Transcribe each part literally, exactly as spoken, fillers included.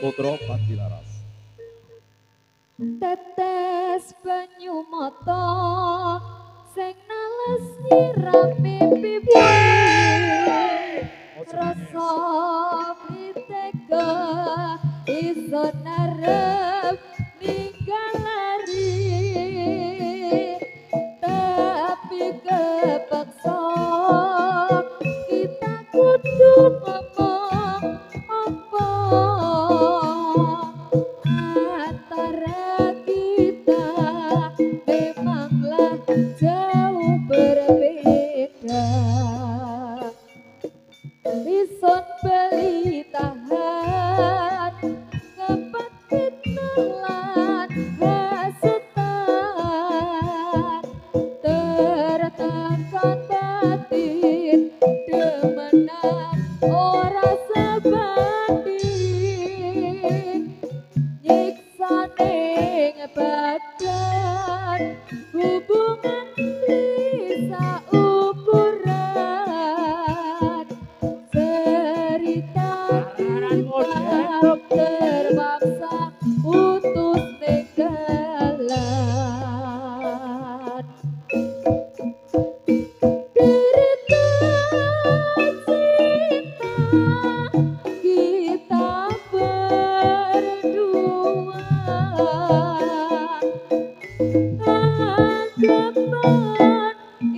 Putra Panjilaras. Tetes banyu mata sing nales nyirami pipi rasa pritega iso narep ninggal lari tapi kepaksa kita kudu ngomong apa antara kita memanglah jauh berbeda. Ison beli tahan ngepat fitnah hasutan tertekan batin demenan ora sebanding nyiksa ning badan hubungan bisa ukuran cerita kita terpaksa putus ninggalan derita cinta kita berdua anggapkan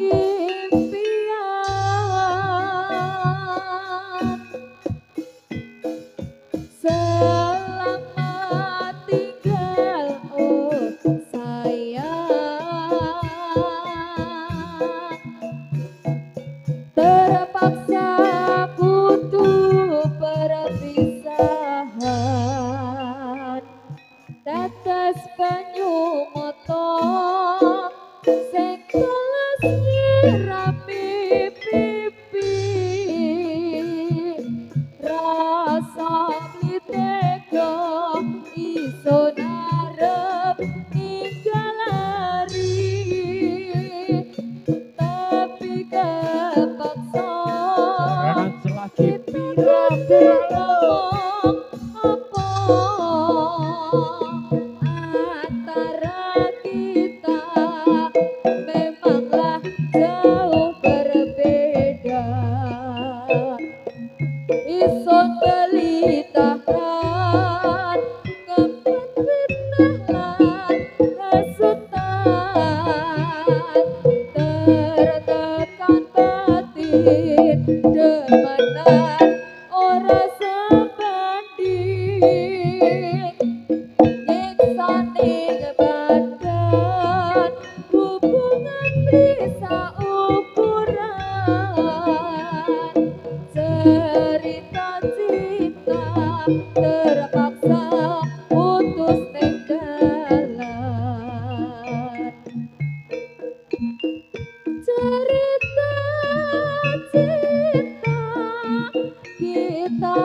impian selamat tinggal oh sayang terpaksa kudu perpisahan tetes banyu mata sing keles nyirami pipi rasa blitega iso narep ninggal lari tapi kepaksa kita ngomong apa antara kita memanglah jauh berbeda. Ison beli tahan ngepat fitnah lan hasutan tertekan batin demenan ora sebanding nyiksa ning badan hubungan bisa ukuran cerita cinta terpaksa putus ninggalan cerita cinta kita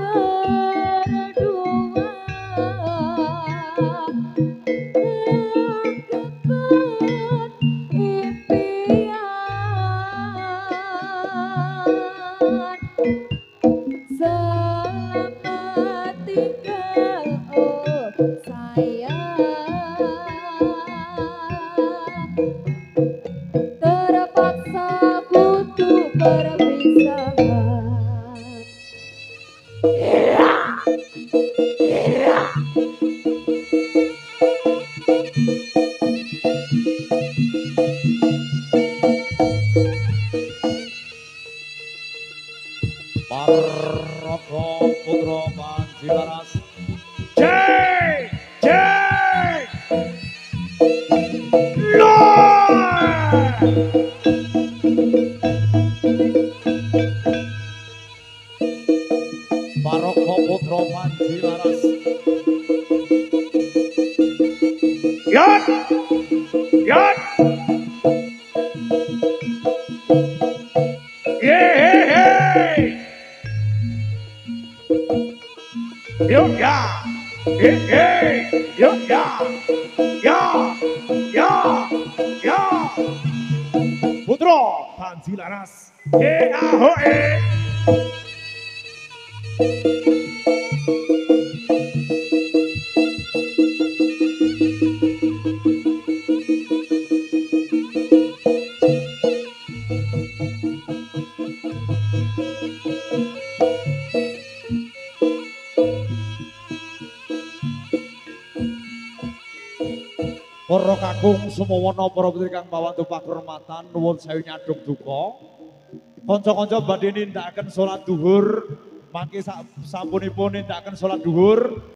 berdua anggapan impian selamat tinggal oh sayang terpaksa kudu perpisahan. Paroko Putra Panjilaras. Jai Jai Lord Paroko Putra Panjilaras. Yat Yat Yeay Yo ya Yeay Yo ya Ya Ya Ya Putra Panjilaras. Ye ahoe para kakung sumawana para putri kang pawantu pakurmatan nuwun sewu nyaduk duka. Kanca-kanca badhe nindakaken salat duhur, mangke sampunipun nindakaken salat duhur.